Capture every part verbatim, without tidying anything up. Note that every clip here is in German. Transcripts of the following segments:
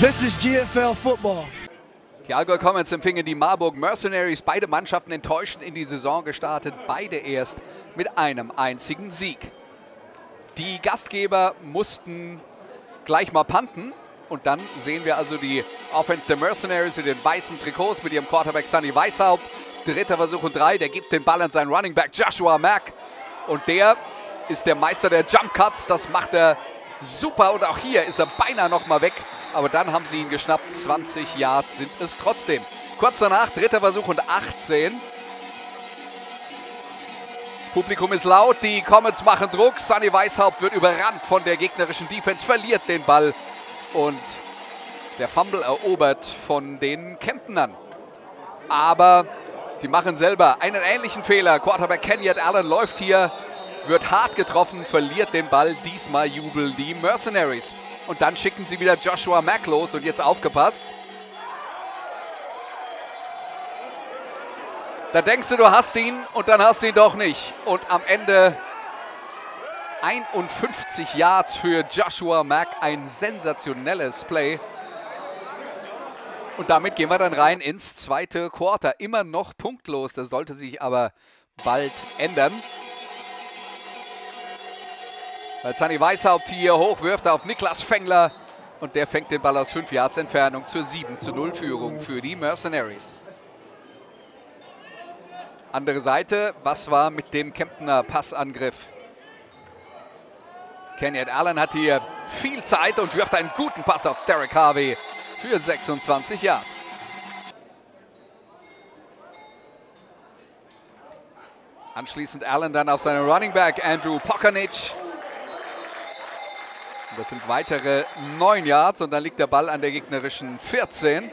This is G F L Football. Die Allgäu Comets empfingen die Marburg Mercenaries. Beide Mannschaften enttäuschend in die Saison gestartet. Beide erst mit einem einzigen Sieg. Die Gastgeber mussten gleich mal punten. Und dann sehen wir also die Offense der Mercenaries in den weißen Trikots mit ihrem Quarterback Sunny Weishaupt. Dritter Versuch und drei. Der gibt den Ball an seinen Running Back Joshua Mack. Und der ist der Meister der Jump Cuts. Das macht er super. Und auch hier ist er beinahe noch mal weg. Aber dann haben sie ihn geschnappt. zwanzig Yards sind es trotzdem. Kurz danach, dritter Versuch und achtzehn. Publikum ist laut, die Comets machen Druck. Sunny Weishaupt wird überrannt von der gegnerischen Defense, verliert den Ball. Und der Fumble erobert von den Kemptenern. Aber sie machen selber einen ähnlichen Fehler. Quarterback Kenyatt Allen läuft hier, wird hart getroffen, verliert den Ball. Diesmal jubeln die Mercenaries. Und dann schicken sie wieder Joshua Mack los. Und jetzt aufgepasst. Da denkst du, du hast ihn und dann hast du ihn doch nicht. Und am Ende einundfünfzig Yards für Joshua Mack. Ein sensationelles Play. Und damit gehen wir dann rein ins zweite Quarter. Immer noch punktlos. Das sollte sich aber bald ändern. Weil Sunny Weishaupt hier hochwirft auf Niklas Fengler. Und der fängt den Ball aus fünf Yards Entfernung zur sieben zu null Führung für die Mercenaries. Andere Seite, was war mit dem Kemptener Passangriff? Kenyatt Allen hat hier viel Zeit und wirft einen guten Pass auf Derek Harvey für sechsundzwanzig Yards. Anschließend Allen dann auf seinen Running Back Andrew Pockernic. Das sind weitere neun Yards und dann liegt der Ball an der gegnerischen vierzehn.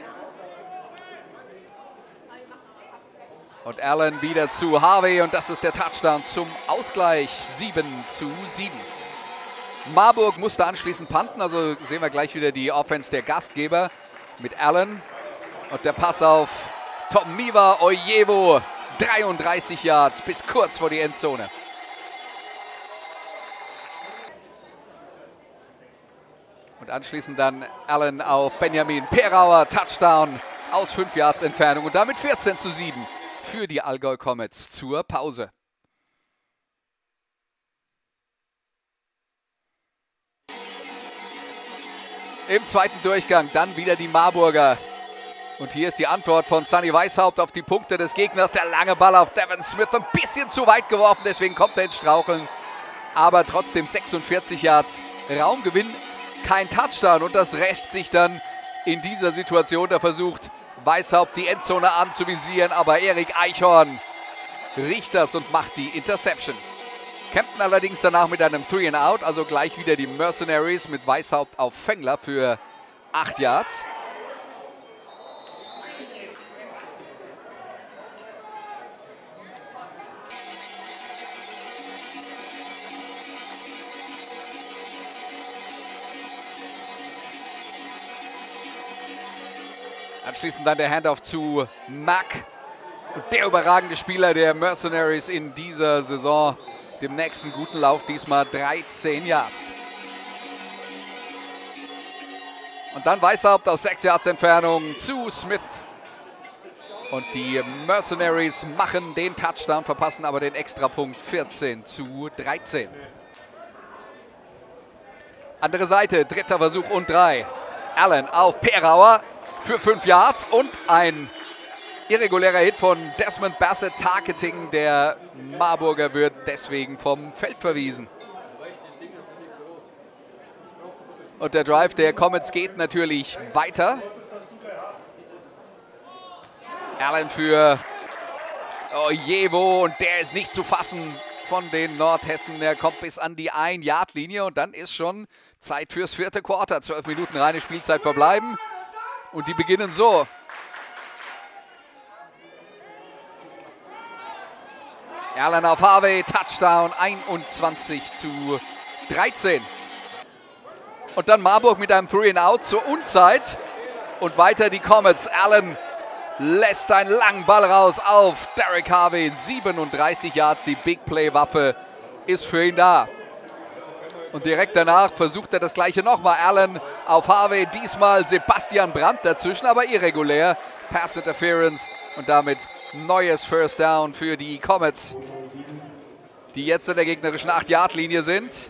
Und Allen wieder zu Harvey und das ist der Touchdown zum Ausgleich. sieben zu sieben. Marburg musste anschließend punten, also sehen wir gleich wieder die Offense der Gastgeber mit Allen. Und der Pass auf Tomiwa Ojewo, dreiunddreißig Yards bis kurz vor die Endzone. Und anschließend dann Allen auf Benjamin Perauer, Touchdown aus fünf Yards Entfernung und damit vierzehn zu sieben für die Allgäu Comets zur Pause. Im zweiten Durchgang dann wieder die Marburger. Und hier ist die Antwort von Sunny Weishaupt auf die Punkte des Gegners. Der lange Ball auf Devin Smith, ein bisschen zu weit geworfen, deswegen kommt er ins Straucheln. Aber trotzdem sechsundvierzig Yards Raumgewinn. Kein Touchdown und das rächt sich dann in dieser Situation. Da versucht Weishaupt die Endzone anzuvisieren, aber Erik Eichhorn riecht das und macht die Interception. Kempten allerdings danach mit einem Three and Out, also gleich wieder die Mercenaries mit Weishaupt auf Fengler für acht Yards. Anschließend dann der Handoff zu Mack. Und der überragende Spieler der Mercenaries in dieser Saison. Dem nächsten guten Lauf, diesmal dreizehn Yards. Und dann Weishaupt aus sechs Yards Entfernung zu Smith. Und die Mercenaries machen den Touchdown, verpassen aber den Extrapunkt. vierzehn zu dreizehn. Andere Seite, dritter Versuch und drei. Allen auf Perauer für fünf Yards und ein irregulärer Hit von Desmond Bassett. Targeting der Marburger wird deswegen vom Feld verwiesen. Und der Drive der Comets geht natürlich weiter. Allen für Ojewo und der ist nicht zu fassen von den Nordhessen. Er kommt bis an die ein Yard Linie und dann ist schon Zeit fürs vierte Quarter. zwölf Minuten reine Spielzeit verbleiben. Und die beginnen so. Allen auf Harvey, Touchdown, einundzwanzig zu dreizehn. Und dann Marburg mit einem Three and Out zur Unzeit. Und weiter die Comets. Allen lässt einen langen Ball raus auf Derek Harvey. siebenunddreißig Yards, die Big Play Waffe ist für ihn da. Und direkt danach versucht er das gleiche nochmal. Allen auf Harvey, diesmal Sebastian Brandt dazwischen, aber irregulär. Pass Interference und damit neues First Down für die Comets, die jetzt in der gegnerischen acht Yard Linie sind.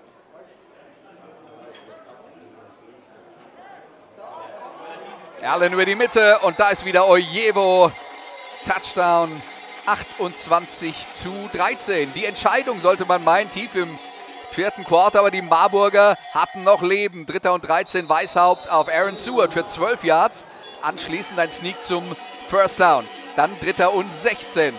Allen über die Mitte und da ist wieder Ojewo. Touchdown, achtundzwanzig zu dreizehn. Die Entscheidung sollte man meinen, tief im vierten Quarter, aber die Marburger hatten noch Leben. Dritter und dreizehn, Weishaupt auf Aaron Seward für zwölf Yards. Anschließend ein Sneak zum First Down. Dann dritter und sechzehn.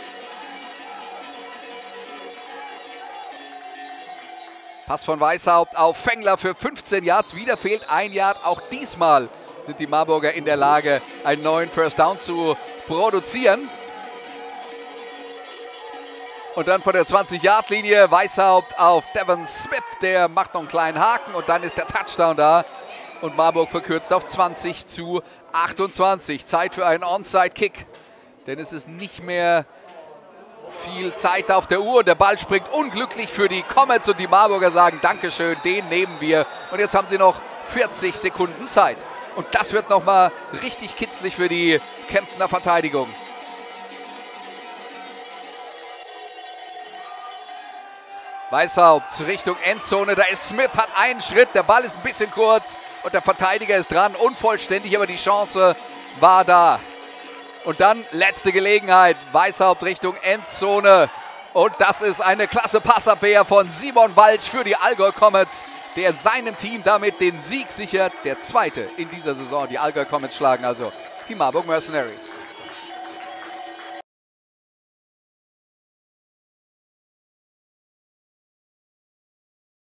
Pass von Weishaupt auf Fengler für fünfzehn Yards. Wieder fehlt ein Yard. Auch diesmal sind die Marburger in der Lage, einen neuen First Down zu produzieren. Und dann von der zwanzig Yard Linie Weishaupt auf Devon Smith. Der macht noch einen kleinen Haken und dann ist der Touchdown da. Und Marburg verkürzt auf zwanzig zu achtundzwanzig. Zeit für einen Onside-Kick. Denn es ist nicht mehr viel Zeit auf der Uhr. Der Ball springt unglücklich für die Comets und die Marburger sagen Dankeschön, den nehmen wir. Und jetzt haben sie noch vierzig Sekunden Zeit. Und das wird nochmal richtig kitzlig für die Kemptener Verteidigung. Weishaupt Richtung Endzone, da ist Smith, hat einen Schritt, der Ball ist ein bisschen kurz und der Verteidiger ist dran, unvollständig, aber die Chance war da. Und dann letzte Gelegenheit, Weishaupt Richtung Endzone und das ist eine klasse Passabwehr von Simon Walsch für die Allgäu Comets, der seinem Team damit den Sieg sichert, der zweite in dieser Saison. Die Allgäu Comets schlagen also die Marburg Mercenaries.